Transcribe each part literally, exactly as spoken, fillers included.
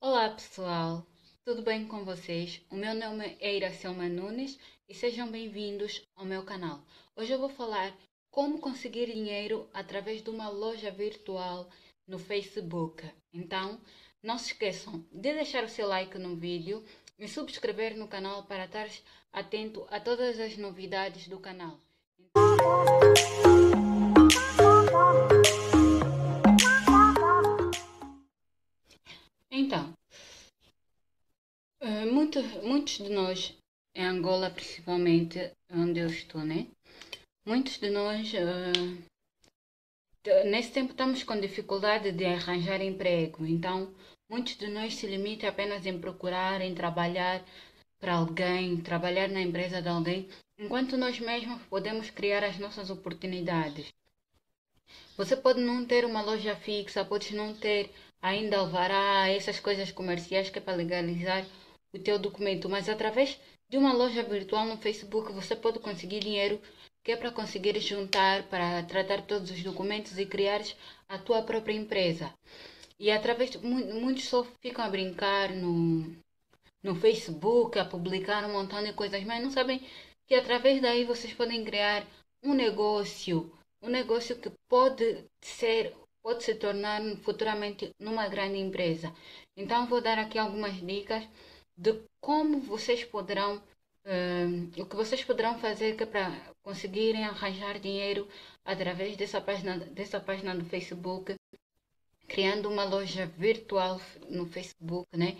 Olá pessoal, tudo bem com vocês? O meu nome é Iracema Nunes e sejam bem-vindos ao meu canal. Hoje eu vou falar como conseguir dinheiro através de uma loja virtual no Facebook. Então, não se esqueçam de deixar o seu like no vídeo e subscrever no canal para estar atento a todas as novidades do canal. Então, eh, muito- muitos de nós, em Angola principalmente, onde eu estou, né? Muitos de nós, eh, te- nesse tempo, estamos com dificuldade de arranjar emprego. Então, muitos de nós se limitam apenas em procurar, em trabalhar para alguém, trabalhar na empresa de alguém, enquanto nós mesmos podemos criar as nossas oportunidades. Você pode não ter uma loja fixa, pode não ter ainda alvará, essas coisas comerciais que é para legalizar o teu documento, mas através de uma loja virtual no Facebook você pode conseguir dinheiro que é para conseguir juntar, para tratar todos os documentos e criar a tua própria empresa. E através de, mu- muitos só ficam a brincar no, no Facebook, a publicar um montão de coisas, mas não sabem que através daí vocês podem criar um negócio, um negócio que pode ser, pode se tornar futuramente numa grande empresa. Então vou dar aqui algumas dicas de como vocês poderão, eh, o que vocês poderão fazer que é para conseguirem arranjar dinheiro através dessa página, dessa página do Facebook, criando uma loja virtual no Facebook, né?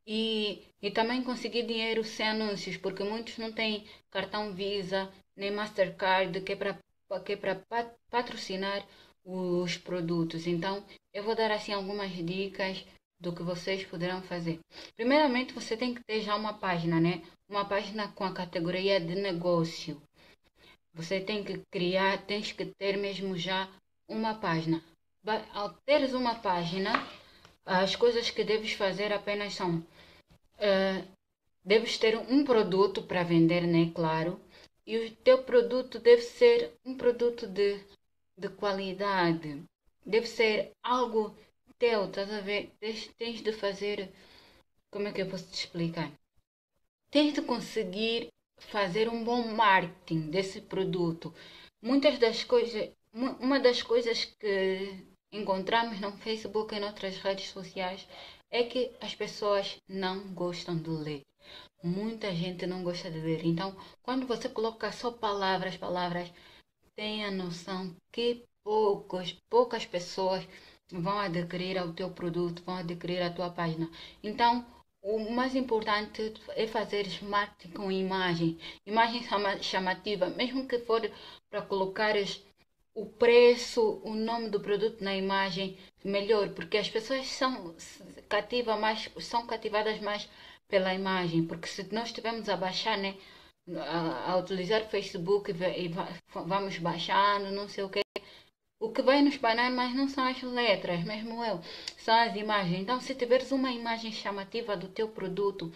E, e também conseguir dinheiro sem anúncios, porque muitos não têm cartão Visa nem Mastercard que é para que é para pa- patrocinar os produtos. Então, eu vou dar assim algumas dicas do que vocês poderão fazer. Primeiramente, você tem que ter já uma página, né? Uma página com a categoria de negócio. Você tem que criar, tens que ter mesmo já uma página. Ba- Ao teres uma página, as coisas que deves fazer apenas são, eh, deves ter um produto para vender, né? Claro. E o teu produto deve ser um produto de, de qualidade. Deve ser algo teu, estás a ver? Tens, tens de fazer, como é que eu posso te explicar? Tens de conseguir fazer um bom marketing desse produto. Muitas das coisas, mu- uma das coisas que encontramos no Facebook e em outras redes sociais é que as pessoas não gostam de ler. Muita gente não gosta de ler. Então, quando você coloca só palavras, palavras, tenha noção que poucos, poucas pessoas vão adquirir ao teu produto, vão adquirir a tua página. Então, o mais importante é fazer marketing com imagem, imagem chama- chamativa, mesmo que for para colocares o preço, o nome do produto na imagem, melhor, porque as pessoas são cativa mais, são cativadas mais pela imagem, porque se nós estivermos a baixar, né, a, a utilizar o Facebook e, va- e va- vamos baixando, não sei o que, o que vai nos parar mais não são as letras, mesmo eu, são as imagens. Então, se tiveres uma imagem chamativa do teu produto,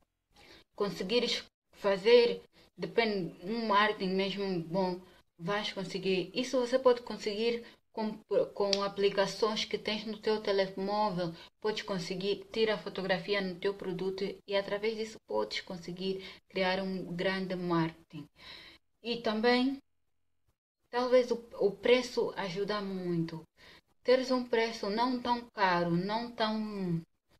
conseguires fazer, depende, um marketing mesmo bom, vais conseguir. Isso você pode conseguir com, com aplicações que tens no teu telemóvel, podes conseguir tirar fotografia no teu produto e através disso podes conseguir criar um grande marketing. E também, talvez o, o preço ajuda muito. Teres um preço não tão caro, não tão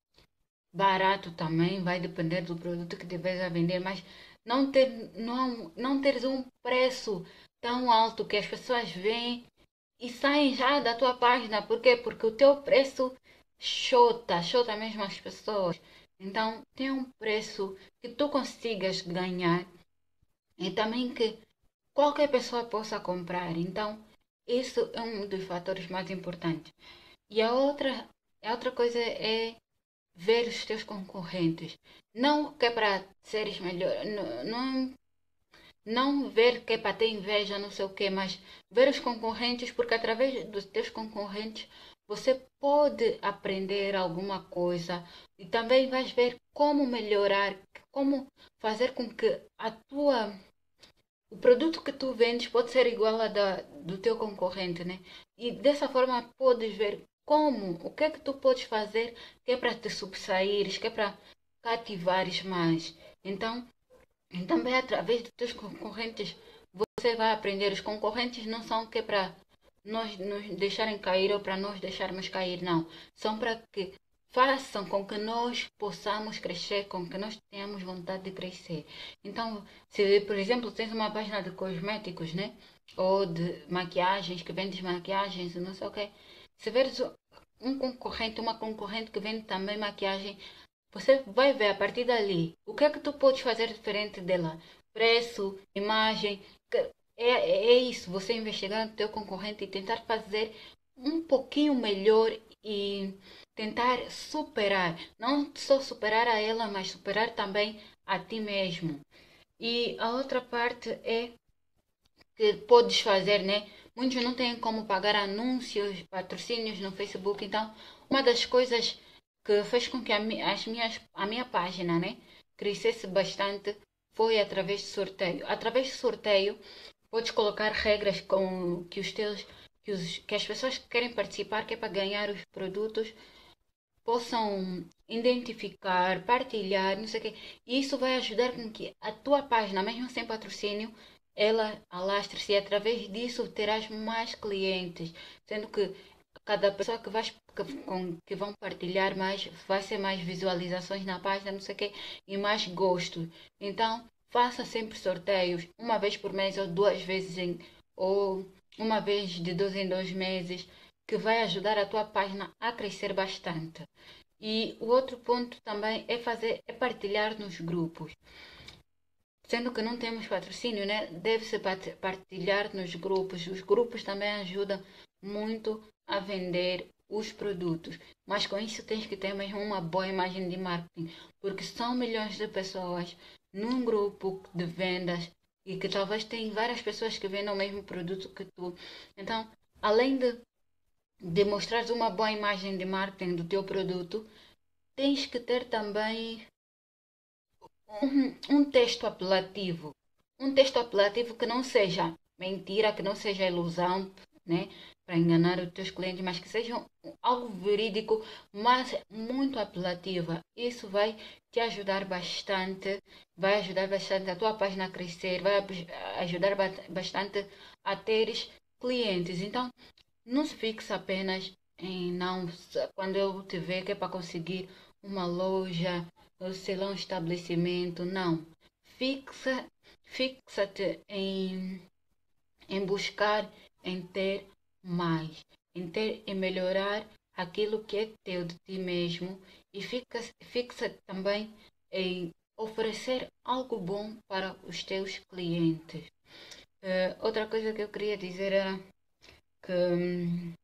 barato também, vai depender do produto que tiveres a vender, mas não ter, não, não teres um preço tão alto que as pessoas veem e saem já da tua página. Por quê? Porque o teu preço chota, chota mesmo as pessoas. Então, tem um preço que tu consigas ganhar e também que qualquer pessoa possa comprar. Então, isso é um dos fatores mais importantes. E a outra, a outra coisa é ver os teus concorrentes. Não que é para seres melhor, não, não, não ver que é para ter inveja, não sei o quê, mas ver os concorrentes, porque através dos teus concorrentes você pode aprender alguma coisa e também vais ver como melhorar, como fazer com que a tua o produto que tu vendes pode ser igual a da, do teu concorrente, né? E dessa forma podes ver como, o que é que tu podes fazer que é para te sobressaíres, que é para cativares mais. Então, também através dos teus concorrentes, você vai aprender. Os concorrentes não são que é para nós nos deixarem cair ou para nós deixarmos cair, não. São para que façam com que nós possamos crescer, com que nós tenhamos vontade de crescer. Então, se por exemplo tens uma página de cosméticos, né? Ou de maquiagens, que vendes maquiagens, não sei o quê. Se veres um concorrente, uma concorrente que vende também maquiagem, você vai ver a partir dali o que é que tu podes fazer diferente dela. Preço, imagem, que- é, é isso, você investigar no teu concorrente e tentar fazer um pouquinho melhor e tentar superar. Não só superar a ela, mas superar também a ti mesmo. E a outra parte é que podes fazer, né? Muitos não têm como pagar anúncios, patrocínios no Facebook. Então, uma das coisas que fez com que a, mi- as minhas, a minha página, né, crescesse bastante foi através de sorteio. Através de sorteio, podes colocar regras com que os teus que, os, que as pessoas que querem participar, que é para ganhar os produtos, possam identificar, partilhar, não sei o quê. E isso vai ajudar com que a tua página, mesmo sem patrocínio, ela alastre-se e através disso terás mais clientes, sendo que cada pessoa que, vais, que, com, que vão partilhar mais vai ser mais visualizações na página, não sei o quê, e mais gosto. Então, faça sempre sorteios, uma vez por mês ou duas vezes em, ou uma vez de dois em dois meses, que vai ajudar a tua página a crescer bastante. E o outro ponto também é fazer, é partilhar nos grupos. Sendo que não temos patrocínio, né? Deve-se partilhar nos grupos. Os grupos também ajudam muito a vender os produtos. Mas com isso tens que ter mesmo uma boa imagem de marketing. Porque são milhões de pessoas num grupo de vendas e que talvez tem várias pessoas que vendam o mesmo produto que tu. Então, além de demonstrar uma boa imagem de marketing do teu produto, tens que ter também um, um texto apelativo. Um texto apelativo que não seja mentira, que não seja ilusão, né? Para enganar os teus clientes, mas que seja um- algo verídico, mas muito apelativa. Isso vai te ajudar bastante, vai ajudar bastante a tua página a crescer, vai ab- ajudar ba- bastante a teres clientes. Então, não se fixe apenas em não, quando eu te ver que é para conseguir uma loja, ou sei lá, um estabelecimento, não. Fixa, fixa-te em, em buscar, em ter mais, em ter e melhorar aquilo que é teu de ti mesmo e fica, fixa-te também em oferecer algo bom para os teus clientes. Eh, outra coisa que eu queria dizer era que hum,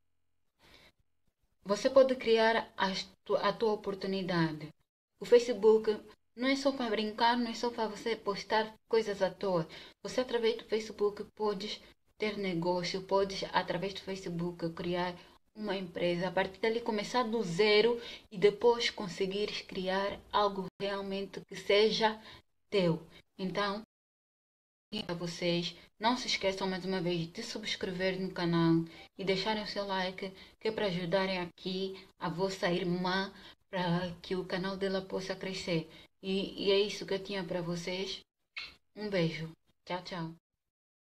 você pode criar as tu- a tua oportunidade. O Facebook não é só para brincar, não é só para você postar coisas à toa. Você, através do Facebook, podes ter negócio, podes, através do Facebook, criar uma empresa. A partir dali, começar do zero e depois conseguires criar algo realmente que seja teu. Então, a vocês. Não se esqueçam mais uma vez de subscrever no canal e deixarem o seu like, que é para ajudarem aqui a vossa irmã para que o canal dela possa crescer. E, e é isso que eu tinha para vocês. Um beijo. Tchau, tchau.